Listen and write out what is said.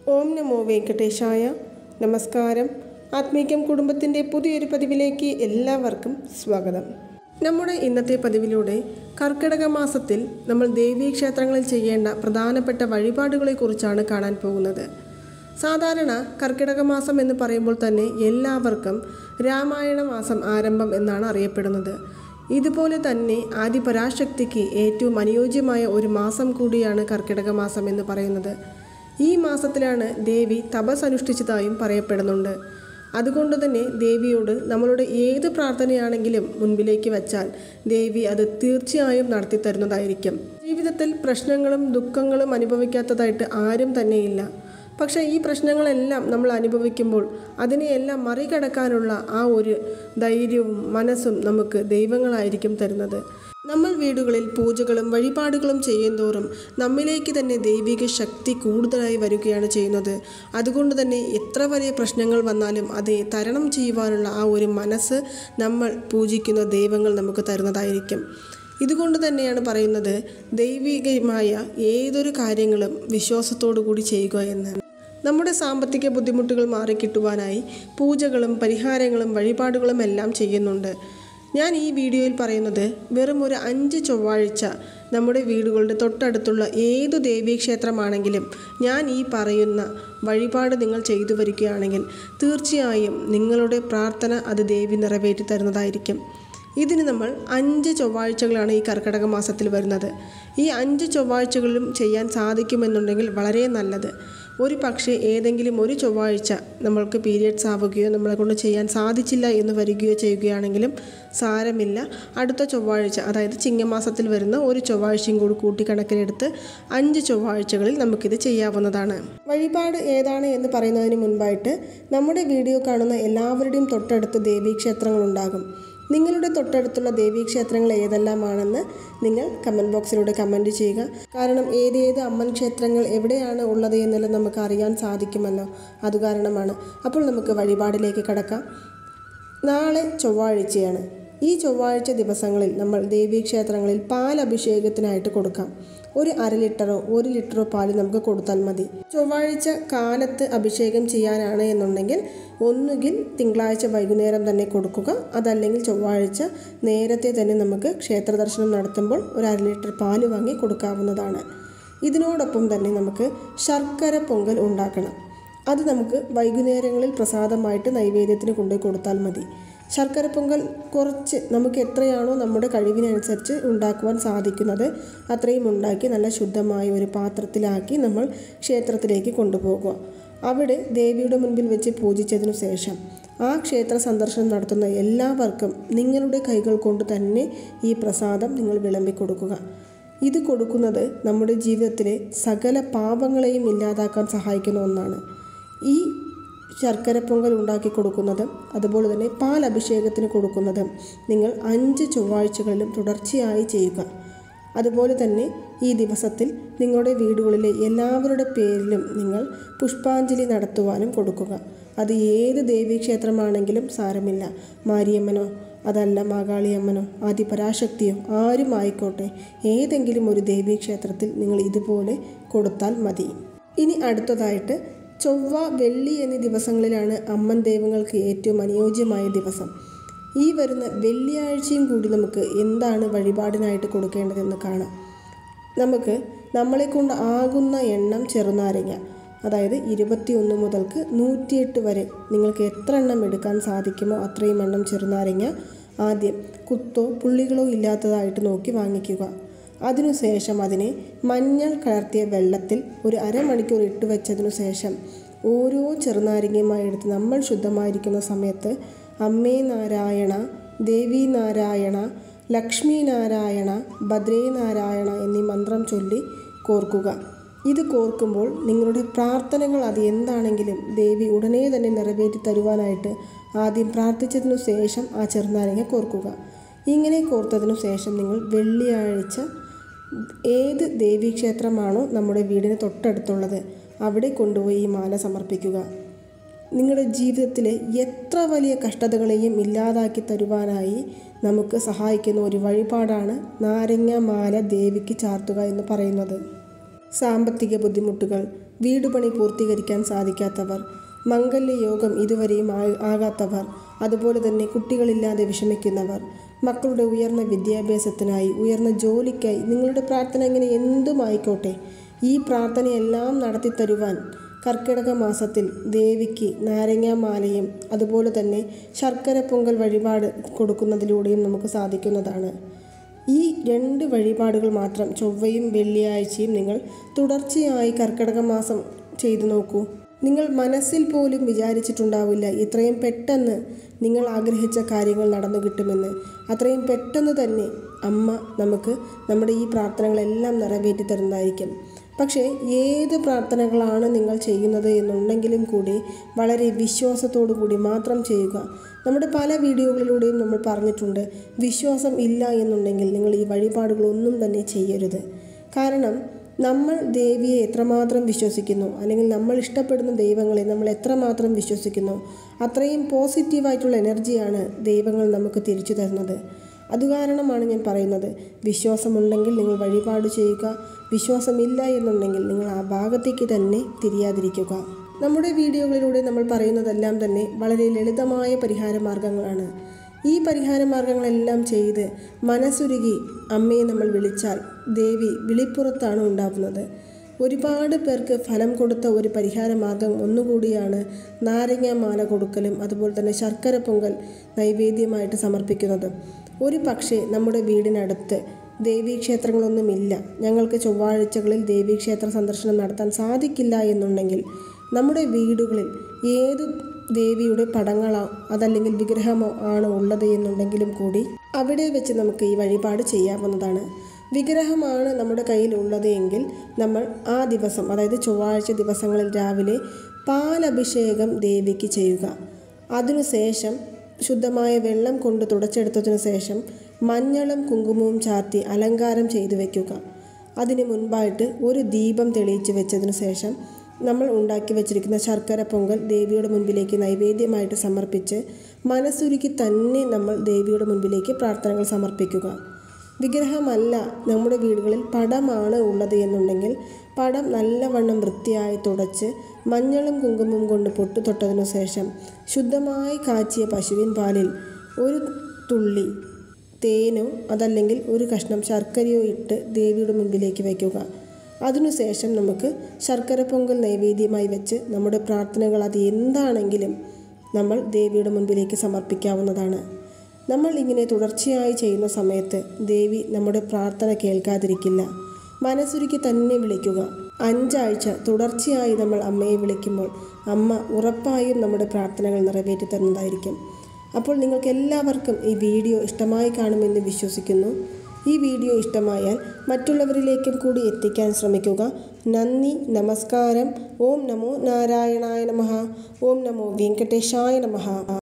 ഓം നമോ വെങ്കടേശായ. നമസ്കാരം. ആത്മീകം കുടുംബത്തിൻ്റെ പുതിയൊരു പതിവിലേക്ക് എല്ലാവർക്കും സ്വാഗതം. നമ്മുടെ ഇന്നത്തെ പതിവിലൂടെ കർക്കിടക മാസത്തിൽ നമ്മൾ ദേവീക്ഷേത്രങ്ങളിൽ ചെയ്യേണ്ട പ്രധാനപ്പെട്ട വഴിപാടുകളെക്കുറിച്ചാണ് കാണാൻ പോകുന്നത്. സാധാരണ കർക്കിടക മാസം എന്ന് പറയുമ്പോൾ തന്നെ എല്ലാവർക്കും രാമായണ മാസം ആരംഭം എന്നാണ് അറിയപ്പെടുന്നത്. ഇതുപോലെ തന്നെ ആദിപരാശക്തിക്ക് ഏറ്റവും അനുയോജ്യമായ ഒരു മാസം കൂടിയാണ് കർക്കിടക മാസം എന്ന് പറയുന്നത്. ഈ മാസത്തിലാണ് ദേവി തപസ് അനുഷ്ഠിച്ചതായും പറയപ്പെടുന്നുണ്ട്. അതുകൊണ്ട് തന്നെ ദേവിയോട് നമ്മളുടെ ഏത് പ്രാർത്ഥനയാണെങ്കിലും മുൻപിലേക്ക് വച്ചാൽ ദേവി അത് തീർച്ചയായും നടത്തി തരുന്നതായിരിക്കും. ജീവിതത്തിൽ പ്രശ്നങ്ങളും ദുഃഖങ്ങളും അനുഭവിക്കാത്തതായിട്ട് ആരും തന്നെയില്ല. പക്ഷേ ഈ പ്രശ്നങ്ങളെല്ലാം നമ്മൾ അനുഭവിക്കുമ്പോൾ അതിനെയെല്ലാം മറികടക്കാനുള്ള ആ ഒരു ധൈര്യവും മനസ്സും നമുക്ക് ദൈവങ്ങളായിരിക്കും തരുന്നത്. നമ്മൾ വീടുകളിൽ പൂജകളും വഴിപാടുകളും ചെയ്യുന്തോറും നമ്മിലേക്ക് തന്നെ ദൈവിക ശക്തി കൂടുതലായി വരികയാണ് ചെയ്യുന്നത്. അതുകൊണ്ട് തന്നെ എത്ര വലിയ പ്രശ്നങ്ങൾ വന്നാലും അത് തരണം ചെയ്യുവാനുള്ള ആ ഒരു മനസ്സ് നമ്മൾ പൂജിക്കുന്ന ദൈവങ്ങൾ നമുക്ക് തരുന്നതായിരിക്കും. ഇതുകൊണ്ട് തന്നെയാണ് പറയുന്നത് ദൈവികമായ ഏതൊരു കാര്യങ്ങളും വിശ്വാസത്തോടു കൂടി ചെയ്യുക എന്ന്. നമ്മുടെ സാമ്പത്തിക ബുദ്ധിമുട്ടുകൾ മാറിക്കിട്ടുവാനായി പൂജകളും പരിഹാരങ്ങളും വഴിപാടുകളും എല്ലാം ചെയ്യുന്നുണ്ട്. ഞാൻ ഈ വീഡിയോയിൽ പറയുന്നത് വെറും ഒരു 5 ചൊവ്വാഴ്ച നമ്മുടെ വീടുകളുടെ തൊട്ടടുത്തുള്ള ഏതു ദേവീക്ഷേത്രമാണെങ്കിലും ഞാൻ ഈ പറയുന്ന വഴിപാട് നിങ്ങൾ ചെയ്തു വരികയാണെങ്കിൽ തീർച്ചയായും നിങ്ങളുടെ പ്രാർത്ഥന അത് ദേവി നിറവേറ്റി തരുന്നതായിരിക്കും. ഇതിന് നമ്മൾ 5 ചൊവ്വാഴ്ചകളാണ് ഈ കർക്കിടക മാസത്തിൽ വരുന്നത്. ഈ 5 ചൊവ്വാഴ്ചകളിലും ചെയ്യാൻ സാധിക്കുമെന്നുണ്ടെങ്കിൽ വളരെ നല്ലത്. ഒരു പക്ഷേ ഏതെങ്കിലും ഒരു ചൊവ്വാഴ്ച നമ്മൾക്ക് പീരിയഡ്സ് ആവുകയോ നമ്മളെ കൊണ്ട് ചെയ്യാൻ സാധിച്ചില്ല എന്ന് വരികയോ ചെയ്യുകയാണെങ്കിലും സാരമില്ല. അടുത്ത ചൊവ്വാഴ്ച, അതായത് ചിങ്ങമാസത്തിൽ വരുന്ന ഒരു ചൊവ്വാഴ്ചയും കൂടി കൂട്ടിക്കണക്കിലെടുത്ത് 5 ചൊവ്വാഴ്ചകളിൽ നമുക്കിത് ചെയ്യാവുന്നതാണ്. വഴിപാട് ഏതാണ് എന്ന് പറയുന്നതിന് മുൻപായിട്ട് നമ്മുടെ വീഡിയോ കാണുന്ന എല്ലാവരുടെയും തൊട്ടടുത്ത് ദേവീക്ഷേത്രങ്ങളുണ്ടാകും. നിങ്ങളുടെ തൊട്ടടുത്തുള്ള ദേവീക്ഷേത്രങ്ങൾ ഏതെല്ലാമാണെന്ന് നിങ്ങൾ കമൻറ്റ് ബോക്സിലൂടെ കമൻറ്റ് ചെയ്യുക. കാരണം ഏതേത് അമ്മൻ ക്ഷേത്രങ്ങൾ എവിടെയാണ് ഉള്ളത് എന്നെല്ലാം നമുക്ക് അറിയാൻ സാധിക്കുമല്ലോ. അതുകാരണമാണ്. അപ്പോൾ നമുക്ക് വഴിപാടിലേക്ക് കടക്കാം. നാളെ ചൊവ്വാഴ്ചയാണ്. ഈ ചൊവ്വാഴ്ച ദിവസങ്ങളിൽ നമ്മൾ ദേവീക്ഷേത്രങ്ങളിൽ പാലഭിഷേകത്തിനായിട്ട് കൊടുക്കാം. ഒരു 1/2 ലിറ്ററോ 1 ലിറ്ററോ പാല് നമുക്ക് കൊടുത്താൽ മതി. ചൊവ്വാഴ്ച കാലത്ത് അഭിഷേകം ചെയ്യാനാണ് എന്നുണ്ടെങ്കിൽ ഒന്നുകിൽ തിങ്കളാഴ്ച വൈകുന്നേരം തന്നെ കൊടുക്കുക, അതല്ലെങ്കിൽ ചൊവ്വാഴ്ച നേരത്തെ തന്നെ നമുക്ക് ക്ഷേത്ര ദർശനം നടത്തുമ്പോൾ ഒരു 1/2 ലിറ്റർ പാല് വാങ്ങി കൊടുക്കാവുന്നതാണ്. ഇതിനോടൊപ്പം തന്നെ നമുക്ക് ശർക്കര പൊങ്കൽ ഉണ്ടാക്കണം. അത് നമുക്ക് വൈകുന്നേരങ്ങളിൽ പ്രസാദമായിട്ട് നൈവേദ്യത്തിന് കൊണ്ടുപോയി കൊടുത്താൽ മതി. ശർക്കര പൊങ്കൽ കുറച്ച് നമുക്ക് എത്രയാണോ നമ്മുടെ കഴിവിനനുസരിച്ച് ഉണ്ടാക്കുവാൻ സാധിക്കുന്നത് അത്രയും ഉണ്ടാക്കി നല്ല ശുദ്ധമായ ഒരു പാത്രത്തിലാക്കി നമ്മൾ ക്ഷേത്രത്തിലേക്ക് കൊണ്ടുപോകുക. അവിടെ ദേവിയുടെ മുൻപിൽ വെച്ച് പൂജിച്ചതിനു ശേഷം ആ ക്ഷേത്ര സന്ദർശനം നടത്തുന്ന എല്ലാവർക്കും നിങ്ങളുടെ കൈകൾ കൊണ്ട് തന്നെ ഈ പ്രസാദം നിങ്ങൾ വിളമ്പിക്കൊടുക്കുക. ഇത് കൊടുക്കുന്നത് നമ്മുടെ ജീവിതത്തിലെ സകല പാപങ്ങളെയും ഇല്ലാതാക്കാൻ സഹായിക്കുന്ന ഒന്നാണ്. ഈ ശർക്കര പൊങ്കൽ ഉണ്ടാക്കി കൊടുക്കുന്നതും അതുപോലെ തന്നെ പാലഭിഷേകത്തിന് കൊടുക്കുന്നതും നിങ്ങൾ 5 ചൊവ്വാഴ്ചകളിലും തുടർച്ചയായി ചെയ്യുക. അതുപോലെ തന്നെ ഈ ദിവസത്തിൽ നിങ്ങളുടെ വീടുകളിലെ എല്ലാവരുടെ പേരിലും നിങ്ങൾ പുഷ്പാഞ്ജലി നടത്തുവാനും കൊടുക്കുക. അത് ഏത് ദേവീക്ഷേത്രമാണെങ്കിലും സാരമില്ല. മാരിയമ്മനോ അതല്ല മാകാളിയമ്മനോ ആദിപരാശക്തിയോ ആരും ആയിക്കോട്ടെ, ഏതെങ്കിലും ഒരു ദേവീക്ഷേത്രത്തിൽ നിങ്ങൾ ഇതുപോലെ കൊടുത്താൽ മതി. ഇനി അടുത്തതായിട്ട് ചൊവ്വ, വെള്ളി എന്നീ ദിവസങ്ങളിലാണ് അമ്മൻ ദൈവങ്ങൾക്ക് ഏറ്റവും അനുയോജ്യമായ ദിവസം. ഈ വരുന്ന വെള്ളിയാഴ്ചയും കൂടി നമുക്ക് എന്താണ് വഴിപാടിനായിട്ട് കൊടുക്കേണ്ടതെന്ന് കാണാം. നമുക്ക് നമ്മളെ കൊണ്ട് ആകുന്ന എണ്ണം ചെറുനാരങ്ങ, അതായത് 21 മുതൽക്ക് 108 വരെ നിങ്ങൾക്ക് എത്ര എണ്ണം എടുക്കാൻ സാധിക്കുമോ അത്രയും എണ്ണം ചെറുനാരങ്ങ ആദ്യം കുത്തോ പുള്ളികളോ ഇല്ലാത്തതായിട്ട് നോക്കി വാങ്ങിക്കുക. അതിനുശേഷം അതിനെ മഞ്ഞൾ കലർത്തിയ വെള്ളത്തിൽ ഒരു 1/2 മണിക്കൂർ ഇട്ട് വെച്ചതിനു ശേഷം ഓരോ ചെറുനാരങ്ങയുമായി എടുത്ത് നമ്മൾ ശുദ്ധമായിരിക്കുന്ന സമയത്ത് അമ്മേ നാരായണ, ദേവി നാരായണ, ലക്ഷ്മി നാരായണ, ഭദ്രേ നാരായണ എന്നീ മന്ത്രം ചൊല്ലി കോർക്കുക. ഇത് കോർക്കുമ്പോൾ നിങ്ങളുടെ പ്രാർത്ഥനകൾ അത് എന്താണെങ്കിലും ദേവി ഉടനെ തന്നെ നിറവേറ്റി തരുവാനായിട്ട് ആദ്യം പ്രാർത്ഥിച്ചതിനു ശേഷം ആ ചെറുനാരങ്ങ കോർക്കുക. ഇങ്ങനെ കോർത്തതിനു ശേഷം നിങ്ങൾ വെള്ളിയാഴ്ച ഏത് ദേവീക്ഷേത്രമാണോ നമ്മുടെ വീടിന് തൊട്ടടുത്തുള്ളത് അവിടെ കൊണ്ടുപോയി ഈ മാല സമർപ്പിക്കുക. നിങ്ങളുടെ ജീവിതത്തിലെ എത്ര വലിയ കഷ്ടതകളെയും ഇല്ലാതാക്കി തരുവാനായി നമുക്ക് സഹായിക്കുന്ന ഒരു വഴിപാടാണ് നാരങ്ങ മാല ദേവിക്ക് ചാർത്തുക എന്ന് പറയുന്നത്. സാമ്പത്തിക ബുദ്ധിമുട്ടുകൾ, വീട് പണി പൂർത്തീകരിക്കാൻ സാധിക്കാത്തവർ, മംഗല്യയോഗം ഇതുവരെയും ആകാത്തവർ, അതുപോലെ തന്നെ കുട്ടികളില്ലാതെ വിഷമിക്കുന്നവർ, മക്കളുടെ ഉയർന്ന വിദ്യാഭ്യാസത്തിനായി, ഉയർന്ന ജോലിക്കായി നിങ്ങളുടെ പ്രാർത്ഥന ഇങ്ങനെ എന്തുമായിക്കോട്ടെ, ഈ പ്രാർത്ഥനയെല്ലാം നടത്തിത്തരുവാൻ കർക്കിടക മാസത്തിൽ ദേവിക്ക് നാരങ്ങാമാലയും അതുപോലെ തന്നെ ശർക്കര പൊങ്കൽ വഴിപാട് കൊടുക്കുന്നതിലൂടെയും നമുക്ക് സാധിക്കുന്നതാണ്. ഈ 2 വഴിപാടുകൾ മാത്രം ചൊവ്വയും വെള്ളിയാഴ്ചയും നിങ്ങൾ തുടർച്ചയായി കർക്കിടക മാസം ചെയ്തു നോക്കൂ. നിങ്ങൾ മനസ്സിൽ പോലും വിചാരിച്ചിട്ടുണ്ടാവില്ല ഇത്രയും പെട്ടെന്ന് നിങ്ങൾ ആഗ്രഹിച്ച കാര്യങ്ങൾ നടന്നു കിട്ടുമെന്ന്. അത്രയും പെട്ടെന്ന് തന്നെ അമ്മ നമുക്ക് നമ്മുടെ ഈ പ്രാർത്ഥനകളെല്ലാം നിറവേറ്റി തരുന്നതായിരിക്കും. പക്ഷേ ഏത് പ്രാർത്ഥനകളാണ് നിങ്ങൾ ചെയ്യുന്നത് എന്നുണ്ടെങ്കിലും കൂടി വളരെ വിശ്വാസത്തോടു കൂടി മാത്രം ചെയ്യുക. നമ്മുടെ പല വീഡിയോകളിലൂടെയും നമ്മൾ പറഞ്ഞിട്ടുണ്ട്, വിശ്വാസം ഇല്ല എന്നുണ്ടെങ്കിൽ നിങ്ങൾ ഈ വഴിപാടുകളൊന്നും തന്നെ ചെയ്യരുത്. കാരണം നമ്മൾ ദേവിയെ എത്രമാത്രം വിശ്വസിക്കുന്നു, അല്ലെങ്കിൽ നമ്മൾ ഇഷ്ടപ്പെടുന്ന ദൈവങ്ങളെ നമ്മൾ എത്രമാത്രം വിശ്വസിക്കുന്നു, അത്രയും പോസിറ്റീവായിട്ടുള്ള എനർജിയാണ് ദൈവങ്ങൾ നമുക്ക് തിരിച്ചു തരുന്നത്. അതുകാരണമാണ് ഞാൻ പറയുന്നത്, വിശ്വാസമുണ്ടെങ്കിൽ നിങ്ങൾ വഴിപാട് ചെയ്യുക, വിശ്വാസമില്ല എന്നുണ്ടെങ്കിൽ നിങ്ങൾ ആ ഭാഗത്തേക്ക് തന്നെ തിരിയാതിരിക്കുക. നമ്മുടെ വീഡിയോകളിലൂടെ നമ്മൾ പറയുന്നതെല്ലാം തന്നെ വളരെ ലളിതമായ പരിഹാര മാർഗങ്ങളാണ്. ഈ പരിഹാര മാർഗങ്ങളെല്ലാം ചെയ്ത് മനസ്സുരുകി അമ്മയെ നമ്മൾ വിളിച്ചാൽ ദേവി വിളിപ്പുറത്താണ് ഉണ്ടാകുന്നത്. ഒരുപാട് പേർക്ക് ഫലം കൊടുത്ത ഒരു പരിഹാര മാർഗം ഒന്നുകൂടിയാണ് നാരങ്ങാമാല കൊടുക്കലും അതുപോലെ തന്നെ ശർക്കര പൊങ്കൽ നൈവേദ്യമായിട്ട് സമർപ്പിക്കുന്നത്. ഒരു പക്ഷേ നമ്മുടെ വീടിനടുത്ത് ദേവീക്ഷേത്രങ്ങളൊന്നുമില്ല, ഞങ്ങൾക്ക് ചൊവ്വാഴ്ചകളിൽ ദേവീക്ഷേത്ര സന്ദർശനം നടത്താൻ സാധിക്കില്ല എന്നുണ്ടെങ്കിൽ നമ്മുടെ വീടുകളിൽ ഏത് ദേവിയുടെ പടങ്ങളോ അതല്ലെങ്കിൽ വിഗ്രഹമോ ആണ് ഉള്ളത് എന്നുണ്ടെങ്കിലും കൂടി അവിടെ വെച്ച് നമുക്ക് ഈ വഴിപാട് ചെയ്യാവുന്നതാണ്. വിഗ്രഹമാണ് നമ്മുടെ കയ്യിൽ ഉള്ളത് എങ്കിൽ നമ്മൾ ആ ദിവസം, അതായത് ചൊവ്വാഴ്ച ദിവസങ്ങളിൽ രാവിലെ പാലഭിഷേകം ദേവിക്ക് ചെയ്യുക. അതിനുശേഷം ശുദ്ധമായ വെള്ളം കൊണ്ട് തുടച്ചെടുത്തതിനു ശേഷം മഞ്ഞളും കുങ്കുമവും ചാർത്തി അലങ്കാരം ചെയ്തു വയ്ക്കുക. അതിന് മുൻപായിട്ട് ഒരു ദീപം തെളിയിച്ച് വെച്ചതിനു ശേഷം നമ്മൾ ഉണ്ടാക്കി വെച്ചിരിക്കുന്ന ശർക്കര പൊങ്കൽ ദേവിയുടെ മുൻപിലേക്ക് നൈവേദ്യമായിട്ട് സമർപ്പിച്ച് മനസ്സുരുക്കി തന്നെ നമ്മൾ ദേവിയുടെ മുൻപിലേക്ക് പ്രാർത്ഥനകൾ സമർപ്പിക്കുക. വിഗ്രഹമല്ല, നമ്മുടെ വീടുകളിൽ പടമാണ് ഉള്ളത് എന്നുണ്ടെങ്കിൽ പടം നല്ലവണ്ണം വൃത്തിയായി തുടച്ച് മഞ്ഞളും കുങ്കുമവും കൊണ്ട് പൊട്ടു തൊട്ടതിനു ശേഷം ശുദ്ധമായി കാച്ചിയ പശുവിൻ പാലിൽ ഒരു തുള്ളി തേനോ അതല്ലെങ്കിൽ ഒരു കഷ്ണം ശർക്കരയോ ഇട്ട് ദേവിയുടെ മുൻപിലേക്ക് വയ്ക്കുക. അതിനുശേഷം നമുക്ക് ശർക്കര പൊങ്കൽ നൈവേദ്യമായി വെച്ച് നമ്മുടെ പ്രാർത്ഥനകൾ അത് എന്താണെങ്കിലും നമ്മൾ ദേവിയുടെ മുൻപിലേക്ക് സമർപ്പിക്കാവുന്നതാണ്. നമ്മൾ ഇങ്ങനെ തുടർച്ചയായി ചെയ്യുന്ന സമയത്ത് ദേവി നമ്മുടെ പ്രാർത്ഥന കേൾക്കാതിരിക്കില്ല. മനസ്സുരുക്കി തന്നെ വിളിക്കുക. 5 ആഴ്ച തുടർച്ചയായി നമ്മൾ അമ്മയെ വിളിക്കുമ്പോൾ അമ്മ ഉറപ്പായും നമ്മുടെ പ്രാർത്ഥനകൾ നിറവേറ്റി തരുന്നതായിരിക്കും. അപ്പോൾ നിങ്ങൾക്ക് എല്ലാവർക്കും ഈ വീഡിയോ ഇഷ്ടമായി കാണുമെന്ന് വിശ്വസിക്കുന്നു. ഈ വീഡിയോ ഇഷ്ടമായാൽ മറ്റുള്ളവരിലേക്കും കൂടി എത്തിക്കാൻ ശ്രമിക്കുക. നന്ദി, നമസ്കാരം. ഓം നമോ നാരായണായ നമഃ. ഓം നമോ വെങ്കടേശായ നമഃ.